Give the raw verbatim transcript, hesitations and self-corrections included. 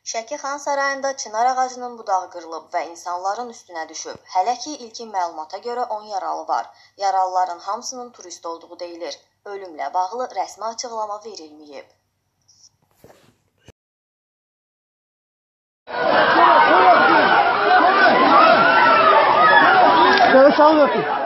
Şəkixan sarayında çınar ağacının budağı qırılıb və insanların üstünə düşüb. Hələ ki, ilkin məlumata görə on yaralı var. Yaralıların hamısının turist olduğu deyilir. Ölümlə bağlı rəsmi açıqlama verilməyib. Sağ olun.